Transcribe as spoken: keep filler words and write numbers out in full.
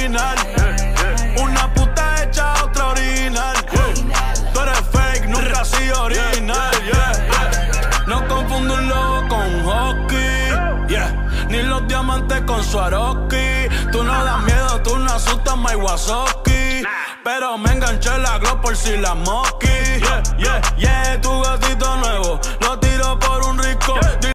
original. Una puta hecha, otra original. Tú eres fake, nunca has sido original. Yeah. No confundo un lobo con hockey. Yeah. Ni los diamantes con Swarovski. Tú no das miedo, tú no asustas, my Wazowski. Pero me enganché la glow por si la mosqui. Yeah, yeah, yeah. Tu gatito nuevo lo tiro por un risco.